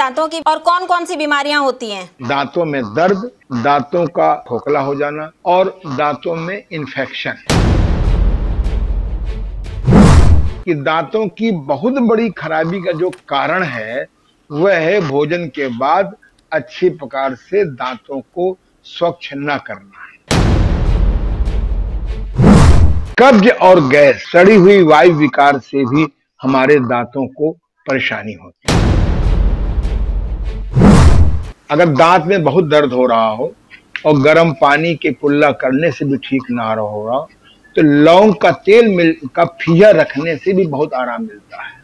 दांतों की और कौन कौन सी बीमारियां होती हैं? दांतों में दर्द, दांतों का खोखला हो जाना और दांतों में इन्फेक्शन। कि दांतों की बहुत बड़ी खराबी का जो कारण है वह है भोजन के बाद अच्छी प्रकार से दांतों को स्वच्छ न करना है। कब्ज और गैस, सड़ी हुई वायु विकार से भी हमारे दांतों को परेशानी होती है। अगर दांत में बहुत दर्द हो रहा हो और गर्म पानी के कुल्ला करने से भी ठीक ना हो रहा तो लौंग का तेल का फिया रखने से भी बहुत आराम मिलता है।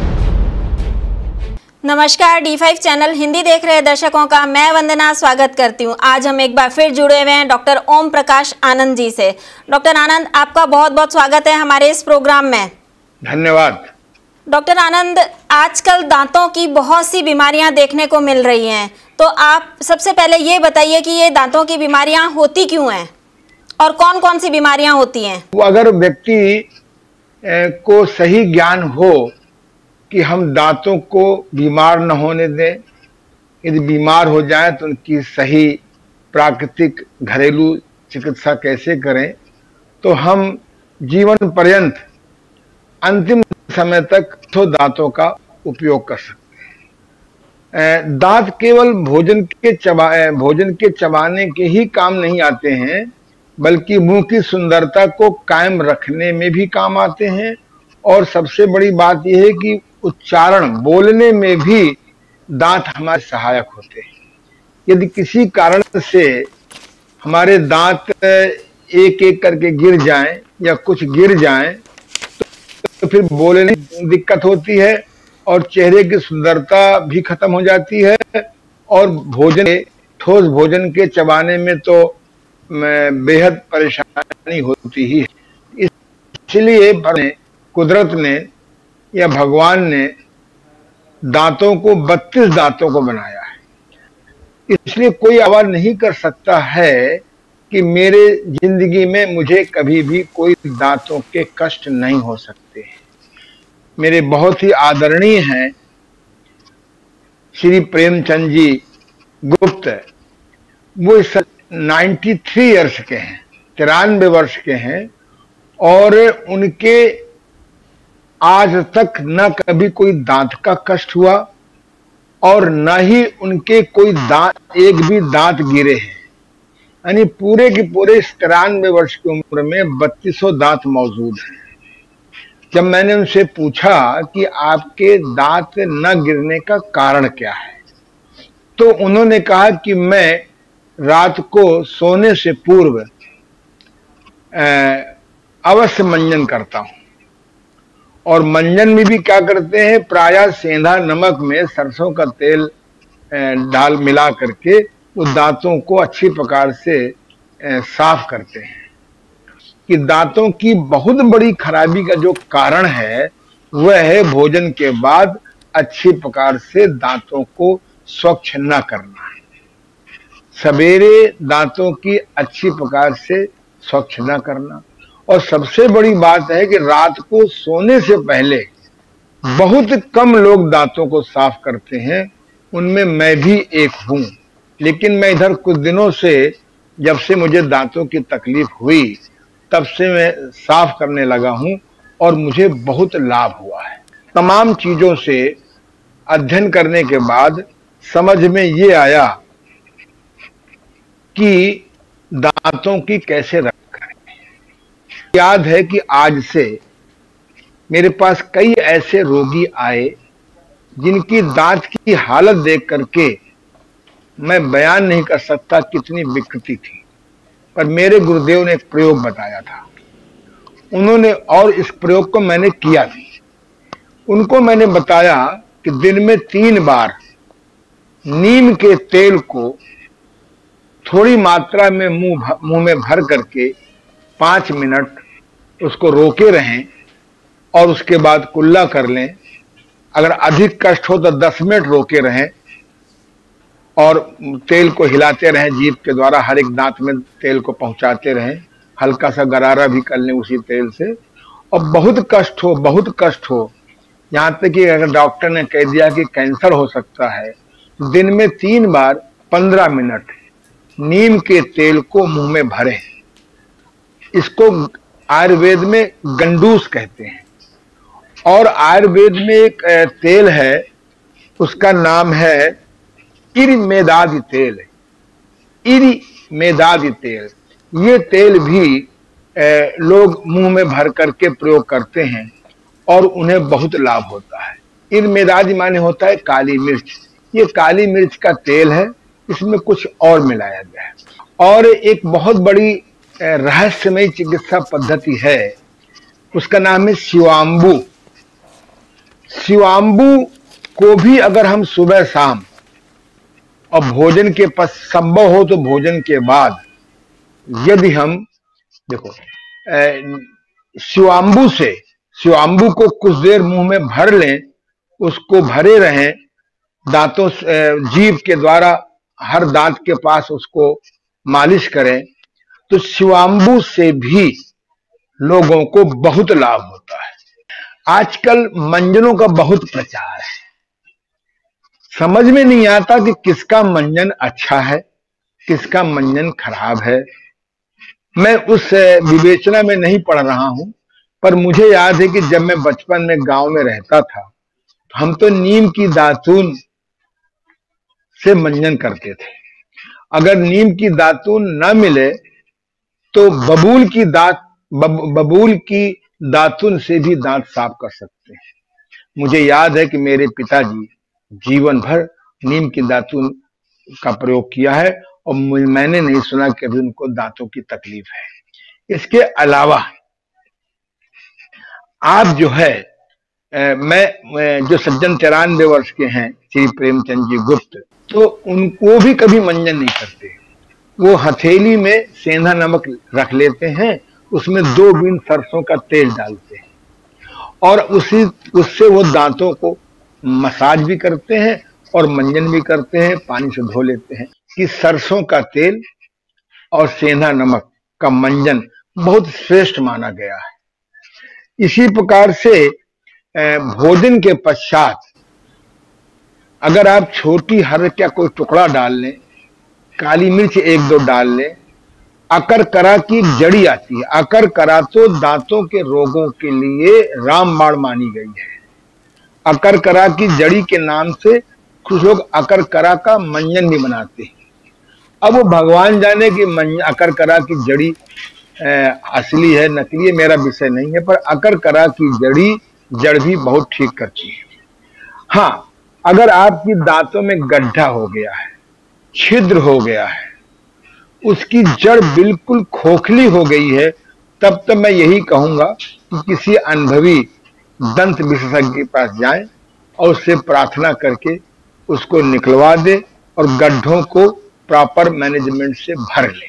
नमस्कार, D5 चैनल हिंदी देख रहे दर्शकों का मैं वंदना स्वागत करती हूं। आज हम एक बार फिर जुड़े हुए हैं डॉक्टर ओम प्रकाश आनंद जी से। डॉक्टर आनंद, आपका बहुत बहुत स्वागत है हमारे इस प्रोग्राम में। धन्यवाद। डॉक्टर आनंद, आजकल दांतों की बहुत सी बीमारियां देखने को मिल रही हैं, तो आप सबसे पहले ये बताइए कि ये दांतों की बीमारियां होती क्यों हैं और कौन कौन सी बीमारियां होती हैं? अगर व्यक्ति को सही ज्ञान हो कि हम दांतों को बीमार न होने दें, यदि बीमार हो जाए तो उनकी सही प्राकृतिक घरेलू चिकित्सा कैसे करें, तो हम जीवन पर्यंत अंतिम समय तक तो दांतों का उपयोग कर सकते हैं। दांत केवल भोजन के चबाने के ही काम नहीं आते हैं, बल्कि मुंह की सुंदरता को कायम रखने में भी काम आते हैं। और सबसे बड़ी बात यह है कि उच्चारण बोलने में भी दांत हमारे सहायक होते हैं। यदि किसी कारण से हमारे दांत एक एक करके गिर जाएं या कुछ गिर जाएं तो फिर बोलने में दिक्कत होती है और चेहरे की सुंदरता भी खत्म हो जाती है और ठोस भोजन के चबाने में तो बेहद परेशानी होती ही है। इसलिए कुदरत ने या भगवान ने दांतों को 32 दांतों को बनाया है। इसलिए कोई आवाज नहीं कर सकता है कि मेरे जिंदगी में मुझे कभी भी कोई दांतों के कष्ट नहीं हो सकते। मेरे बहुत ही आदरणीय हैं श्री प्रेमचंद जी गुप्त, वो 93 ईयर्स के हैं, 93 वर्ष के हैं और उनके आज तक न कभी कोई दांत का कष्ट हुआ और न ही उनके कोई एक भी दांत गिरे हैं। यानी पूरे के पूरे 93 वर्ष की उम्र में 3200 दांत मौजूद हैं। जब मैंने उनसे पूछा कि आपके दांत न गिरने का कारण क्या है, तो उन्होंने कहा कि मैं रात को सोने से पूर्व अवश्य मंजन करता हूं और मंजन में भी क्या करते हैं, प्रायः सेंधा नमक में सरसों का तेल डाल मिला करके वो दांतों को अच्छी प्रकार से साफ करते हैं। कि दांतों की बहुत बड़ी खराबी का जो कारण है वह है भोजन के बाद अच्छी प्रकार से दांतों को स्वच्छ न करना है। सवेरे दांतों की अच्छी प्रकार से स्वच्छ न करना, और सबसे बड़ी बात है कि रात को सोने से पहले बहुत कम लोग दांतों को साफ करते हैं, उनमें मैं भी एक हूं। लेकिन मैं इधर कुछ दिनों से, जब से मुझे दांतों की तकलीफ हुई तब से मैं साफ करने लगा हूं और मुझे बहुत लाभ हुआ है। तमाम चीजों से अध्ययन करने के बाद समझ में ये आया कि दांतों की कैसे रक्षा करें। याद है कि आज से मेरे पास कई ऐसे रोगी आए जिनकी दांत की हालत देख करके मैं बयान नहीं कर सकता कितनी विकृति थी, पर मेरे गुरुदेव ने एक प्रयोग बताया था उन्होंने, और इस प्रयोग को मैंने किया भी। उनको मैंने बताया कि दिन में 3 बार नीम के तेल को थोड़ी मात्रा में मुंह में भर करके 5 मिनट उसको रोके रहें और उसके बाद कुल्ला कर लें। अगर अधिक कष्ट हो तो 10 मिनट रोके रहें और तेल को हिलाते रहें, जीभ के द्वारा हर एक दांत में तेल को पहुंचाते रहें, हल्का सा गरारा भी कर लें उसी तेल से। और बहुत कष्ट हो, यहाँ तक कि अगर डॉक्टर ने कह दिया कि कैंसर हो सकता है दिन में 3 बार 15 मिनट नीम के तेल को मुंह में भरें। इसको आयुर्वेद में गंडूस कहते हैं। और आयुर्वेद में एक तेल है, उसका नाम है इरिमेदादि तेल। इरिमेदादि तेल, ये तेल भी लोग मुंह में भर करके प्रयोग करते हैं और उन्हें बहुत लाभ होता है। इरिमेदादि माने होता है काली मिर्च। ये काली मिर्च का तेल है, इसमें कुछ और मिलाया गया है। और एक बहुत बड़ी रहस्यमय चिकित्सा पद्धति है, उसका नाम है शिवाम्बू। शिवाम्बू को भी अगर हम सुबह शाम और भोजन के संभव हो तो भोजन के बाद यदि हम देखो शिवाम्बू को कुछ देर मुंह में भर लें, उसको भरे रहें, दांतों जीभ के द्वारा हर दांत के पास उसको मालिश करें, तो शिवाम्बू से भी लोगों को बहुत लाभ होता है। आजकल मंजनों का बहुत प्रचार है, समझ में नहीं आता कि किसका मंजन अच्छा है, किसका मंजन खराब है। मैं उस विवेचना में नहीं पड़ रहा हूं, पर मुझे याद है कि जब मैं बचपन में गांव में रहता था, हम तो नीम की दातून से मंजन करते थे। अगर नीम की दातून न मिले तो बबूल की दातून से भी दांत साफ कर सकते हैं। मुझे याद है कि मेरे पिताजी जीवन भर नीम की दातून का प्रयोग किया है और मैंने नहीं सुना कि अभी उनको दांतों की तकलीफ है। इसके अलावा आप जो है मैं जो सज्जन 93 वर्ष के हैं, श्री प्रेमचंद जी गुप्त, तो उनको भी कभी मंजन नहीं करते। वो हथेली में सेंधा नमक रख लेते हैं, उसमें 2 बूंद सरसों का तेल डालते हैं और उससे वो दांतों को मसाज भी करते हैं और मंजन भी करते हैं, पानी से धो लेते हैं। कि सरसों का तेल और सेंधा नमक का मंजन बहुत श्रेष्ठ माना गया है। इसी प्रकार से भोजन के पश्चात अगर आप छोटी हर का कोई टुकड़ा डाल लें, काली मिर्च 1-2 डाल लें, अकरकरा की जड़ी आती है। अकरकरा तो दांतों के रोगों के लिए रामबाण मानी गई है। अकरकरा की जड़ी के नाम से कुछ लोग अकरकरा का मंजन भी बनाते हैं। अब वो भगवान जाने कि अकरकरा की जड़ी असली है नकली है, मेरा विषय नहीं है, पर अकरकरा की जड़ भी बहुत ठीक करती है। हाँ, अगर आपकी दांतों में गड्ढा हो गया है, छिद्र हो गया है, उसकी जड़ बिल्कुल खोखली हो गई है, तब तो मैं यही कहूंगा कि किसी अनुभवी दंत विशेषज्ञ के पास जाएं और उससे प्रार्थना करके उसको निकलवा दे और गड्ढों को प्रॉपर मैनेजमेंट से भर ले।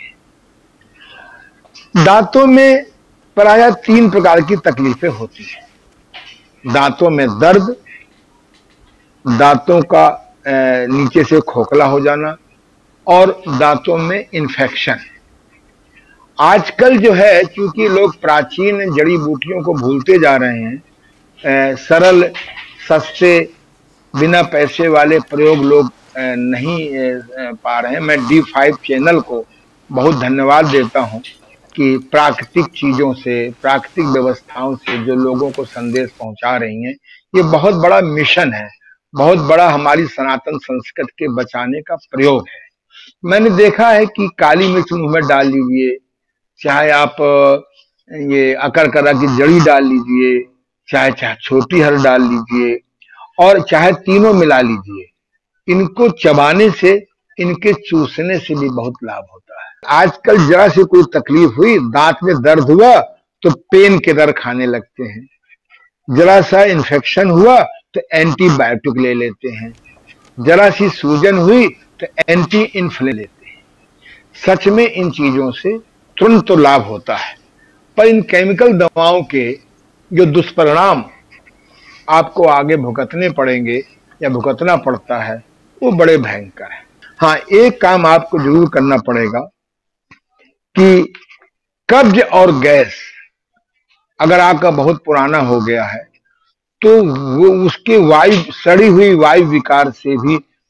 दांतों में प्रायः 3 प्रकार की तकलीफें होती हैं। दांतों में दर्द, दांतों का नीचे से खोखला हो जाना और दांतों में इन्फेक्शन। आजकल जो है, चूंकि लोग प्राचीन जड़ी बूटियों को भूलते जा रहे हैं, सरल सस्ते बिना पैसे वाले प्रयोग लोग नहीं पा रहे हैं। मैं D5 चैनल को बहुत धन्यवाद देता हूं कि प्राकृतिक चीजों से, प्राकृतिक व्यवस्थाओं से जो लोगों को संदेश पहुंचा रही हैं, ये बहुत बड़ा मिशन है, बहुत बड़ा हमारी सनातन संस्कृति के बचाने का प्रयोग है। मैंने देखा है कि काली मिर्च मुंह में डाल लीजिए, चाहे आप ये अकरकरा की जड़ी डाल लीजिए, चाहे छोटी हर डाल लीजिए और चाहे तीनों मिला लीजिए, इनको चबाने से, इनके चूसने से भी बहुत लाभ होता है। आजकल जरा से कोई तकलीफ हुई, दांत में दर्द हुआ तो पेन किलर खाने लगते हैं, जरा सा इन्फेक्शन हुआ तो एंटीबायोटिक ले लेते हैं, जरा सी सूजन हुई तो एंटी इन्फ्लेमेटरी लेते हैं। सच में इन चीजों से तुरंत तो लाभ होता है, पर इन केमिकल दवाओं के जो दुष्परिणाम आपको आगे भुगतने पड़ेंगे या भुगतना पड़ता है, वो बड़े भयंकर है। हाँ, एक काम आपको जरूर करना पड़ेगा कि कब्ज और गैस अगर आपका बहुत पुराना हो गया है तो वो उसके सड़ी हुई वायु विकार से भी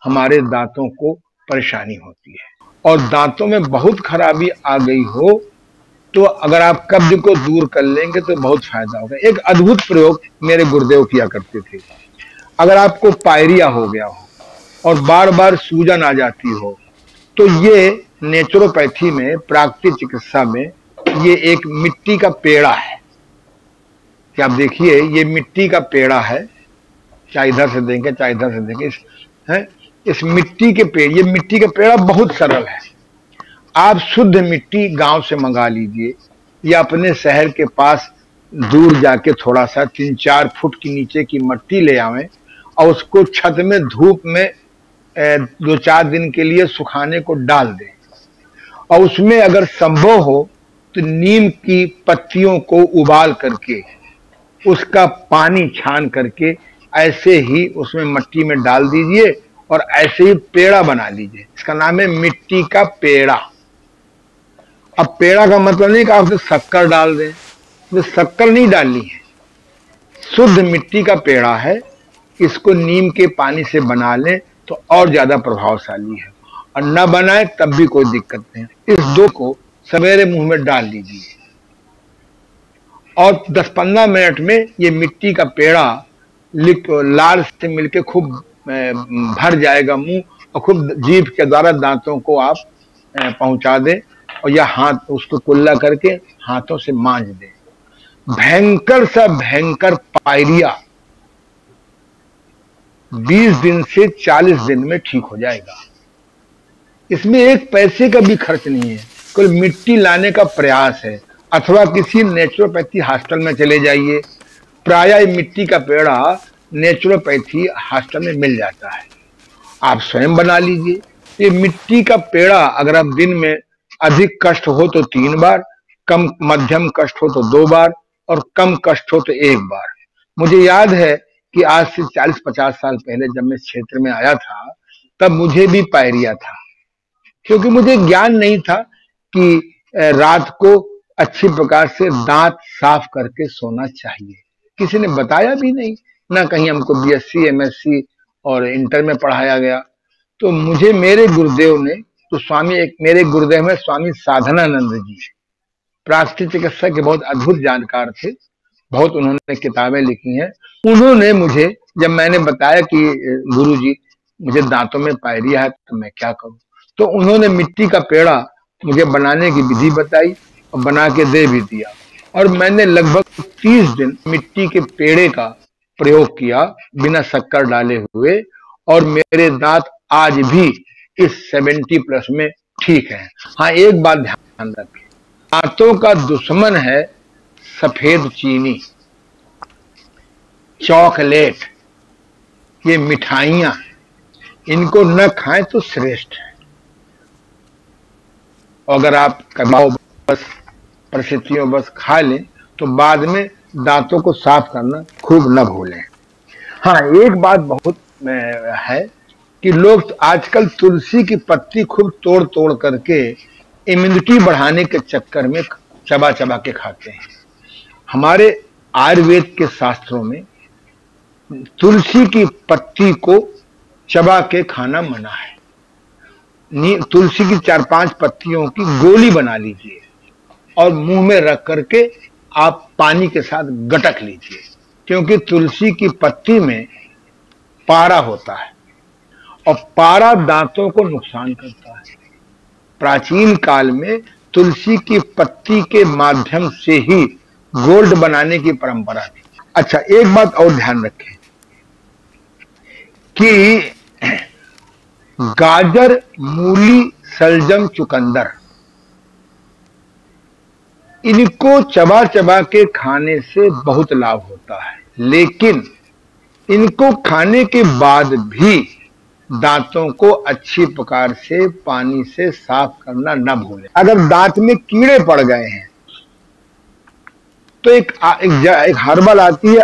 हमारे दांतों को परेशानी होती है। और दांतों में बहुत खराबी आ गई हो तो अगर आप कब्ज को दूर कर लेंगे तो बहुत फायदा होगा। एक अद्भुत प्रयोग मेरे गुरुदेव किया करते थे। अगर आपको पायरिया हो गया हो और बार बार सूजन आ जाती हो तो ये नेचुरोपैथी में, प्राकृतिक चिकित्सा में, ये एक मिट्टी का पेड़ा है। क्या आप देखिए, ये मिट्टी का पेड़ा है, चाहे इधर से देंगे चाहे इधर से देंगे, इस मिट्टी के पेड़, ये मिट्टी का पेड़ा बहुत सरल है। आप शुद्ध मिट्टी गांव से मंगा लीजिए या अपने शहर के पास दूर जाके थोड़ा सा 3-4 फुट की नीचे की मिट्टी ले आवें और उसको छत में धूप में 2-4 दिन के लिए सुखाने को डाल दें। और उसमें अगर संभव हो तो नीम की पत्तियों को उबाल करके उसका पानी छान करके ऐसे ही उसमें मिट्टी में डाल दीजिए और ऐसे ही पेड़ा बना लीजिए। इसका नाम है मिट्टी का पेड़ा। अब पेड़ा का मतलब नहीं कि आप उसमें शक्कर डाल दें, तो शक्कर नहीं डालनी है, शुद्ध मिट्टी का पेड़ा है। इसको नीम के पानी से बना लें तो और ज्यादा प्रभावशाली है, और न बनाए तब भी कोई दिक्कत नहीं। इस दो को सवेरे मुंह में डाल लीजिए और 10-15 मिनट में ये मिट्टी का पेड़ा लार से मिलके खूब भर जाएगा मुंह, और खूब जीभ के द्वारा दांतों को आप पहुंचा दें और या हाथ उसको कुल्ला करके हाथों से मांज दें। भयंकर सा भयंकर पायरिया 20 दिन से 40 दिन में ठीक हो जाएगा। इसमें एक पैसे का भी खर्च नहीं है, केवल मिट्टी लाने का प्रयास है। अथवा किसी नेचुरोपैथी हॉस्टल में चले जाइए, प्रायः मिट्टी का पेड़ा नेचुरोपैथी हॉस्टल में मिल जाता है, आप स्वयं बना लीजिए। ये मिट्टी का पेड़ा अगर आप दिन में अधिक कष्ट हो तो 3 बार, कम मध्यम कष्ट हो तो 2 बार और कम कष्ट हो तो 1 बार। मुझे याद है कि आज से 40-50 साल पहले जब मैं इस क्षेत्र में आया था तब मुझे भी पायरिया था, क्योंकि मुझे ज्ञान नहीं था कि रात को अच्छी प्रकार से दांत साफ करके सोना चाहिए। किसी ने बताया भी नहीं, ना कहीं हमको बीएससी एमएससी और इंटर में पढ़ाया गया। तो मुझे मेरे गुरुदेव ने, तो मेरे गुरुदेव में स्वामी साधनानंद जी, प्राकृतिक चिकित्सा के बहुत अद्भुत जानकार थे, बहुत उन्होंने किताबें लिखी हैं। उन्होंने मुझे, जब मैंने बताया कि गुरुजी मुझे दांतों में पायरिया है तो मैं क्या करूं, तो उन्होंने मिट्टी का पेड़ा मुझे बनाने की विधि बताई और बना के दे भी दिया। और मैंने लगभग 30 दिन मिट्टी के पेड़े का प्रयोग किया बिना शक्कर डाले हुए, और मेरे दांत आज भी इस 70+ में ठीक है। हाँ, एक बात ध्यान रखें, दांतों का दुश्मन है सफेद चीनी, चॉकलेट, ये मिठाइयां, इनको न खाएं तो श्रेष्ठ है। अगर आप कभी बस परिस्थितियों बस खा लें तो बाद में दांतों को साफ करना खूब न भूलें। हाँ, एक बात बहुत है कि लोग आजकल तुलसी की पत्ती खूब तोड़ तोड़ करके इम्यूनिटी बढ़ाने के चक्कर में चबा चबा के खाते हैं। हमारे आयुर्वेद के शास्त्रों में तुलसी की पत्ती को चबा के खाना मना है। तुलसी की 4-5 पत्तियों की गोली बना लीजिए और मुंह में रख करके आप पानी के साथ गटक लीजिए, क्योंकि तुलसी की पत्ती में पारा होता है और पारा दांतों को नुकसान करता है। प्राचीन काल में तुलसी की पत्ती के माध्यम से ही गोल्ड बनाने की परंपरा थी। अच्छा, एक बात और ध्यान रखें कि गाजर, मूली, सलजम, चुकंदर, इनको चबा चबा के खाने से बहुत लाभ होता है, लेकिन इनको खाने के बाद भी दांतों को अच्छी प्रकार से पानी से साफ करना न भूलें। अगर दांत में कीड़े पड़ गए हैं तो एक हर्बल आती है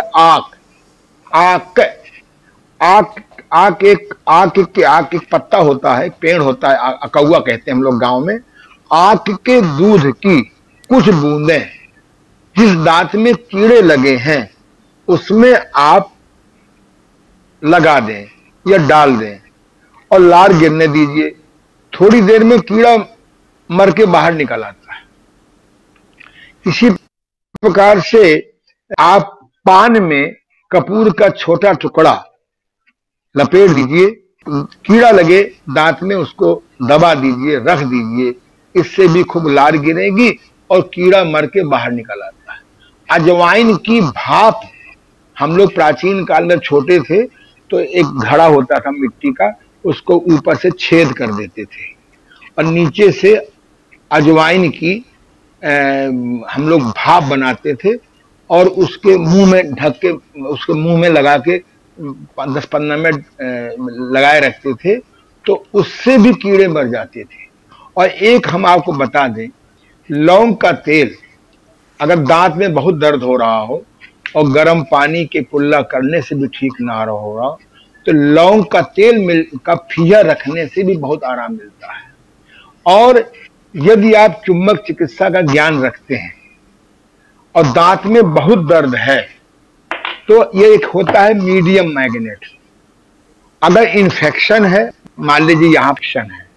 आक एक पत्ता होता है, पेड़ होता है, अकौआ कहते हैं हम लोग गांव में। आक के दूध की कुछ बूंदें जिस दांत में कीड़े लगे हैं उसमें आप लगा दें या डाल दें, और लार गिरने दीजिए। थोड़ी देर में कीड़ा मर के बाहर निकल आता है। इसी प्रकार से आप पान में कपूर का छोटा टुकड़ा लपेट दीजिए, कीड़ा लगे दांत में उसको दबा दीजिए, रख दीजिए, इससे भी खूब लार गिरेगी और कीड़ा मर के बाहर निकल आता है। अजवाइन की भाप, हम लोग प्राचीन काल में छोटे थे तो एक घड़ा होता था मिट्टी का, उसको ऊपर से छेद कर देते थे और नीचे से अजवाइन की हम लोग भाप बनाते थे और उसके मुंह में ढक के, उसके मुंह में लगा के 10-15 मिनट लगाए रखते थे, तो उससे भी कीड़े मर जाते थे। और एक हम आपको बता दें, लौंग का तेल, अगर दांत में बहुत दर्द हो रहा हो और गर्म पानी के कुल्ला करने से भी ठीक ना हो रहा, तो लौंग का तेल का फिया रखने से भी बहुत आराम मिलता है। और यदि आप चुंबक चिकित्सा का ज्ञान रखते हैं और दांत में बहुत दर्द है, तो ये एक होता है मीडियम मैग्नेट। अगर इन्फेक्शन है, मान लीजिए यहाँ इन्फेक्शन है,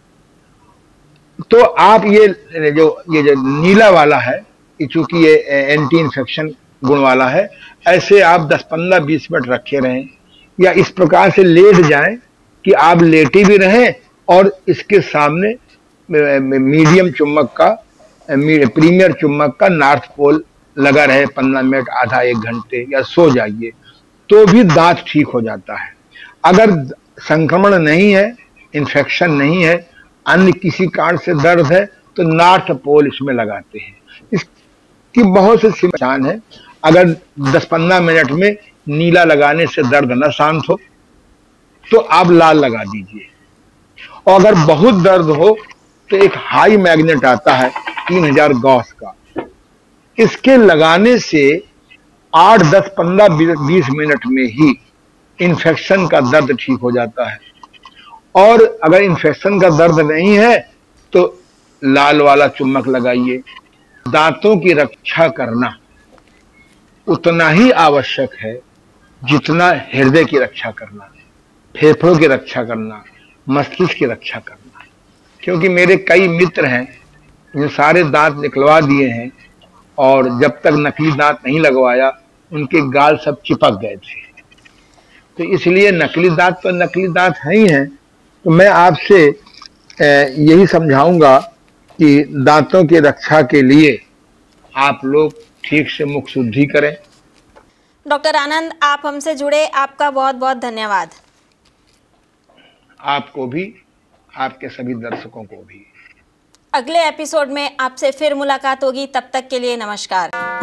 तो आप ये जो नीला वाला है, चूंकि ये एंटी इन्फेक्शन गुण वाला है, ऐसे आप 10-15-20 मिनट रखे रहें या इस प्रकार से लेट जाएं कि आप लेटे भी रहें और इसके सामने मीडियम चुम्बक का, प्रीमियर चुम्बक का नॉर्थ पोल लगा रहे 15 मिनट, आधा 1 घंटे, या सो जाइए, तो भी दांत ठीक हो जाता है। अगर संक्रमण नहीं है, इन्फेक्शन नहीं है, अन्य किसी कारण से दर्द है, तो नॉर्थ पोल इसमें लगाते हैं। इसकी बहुत सी पहचान है। अगर 10-15 मिनट में नीला लगाने से दर्द न शांत हो तो आप लाल लगा दीजिए। और अगर बहुत दर्द हो तो एक हाई मैग्नेट आता है 3000 गॉस का, इसके लगाने से 8, 10, 15, 20 मिनट में ही इन्फेक्शन का दर्द ठीक हो जाता है। और अगर इन्फेक्शन का दर्द नहीं है तो लाल वाला चुम्बक लगाइए। दांतों की रक्षा करना उतना ही आवश्यक है जितना हृदय की रक्षा करना, फेफड़ों की रक्षा करना, मस्तिष्क की रक्षा करना। क्योंकि मेरे कई मित्र हैं जो सारे दांत निकलवा दिए हैं और जब तक नकली दांत नहीं लगवाया उनके गाल सब चिपक गए थे। तो इसलिए नकली दांत तो नकली दांत है ही हैं। तो मैं आपसे यही समझाऊंगा कि दांतों की रक्षा के लिए आप लोग ठीक से मुख शुद्धि करें। डॉक्टर आनंद, आप हमसे जुड़े, आपका बहुत बहुत धन्यवाद। आपको भी, आपके सभी दर्शकों को भी। अगले एपिसोड में आपसे फिर मुलाकात होगी, तब तक के लिए नमस्कार।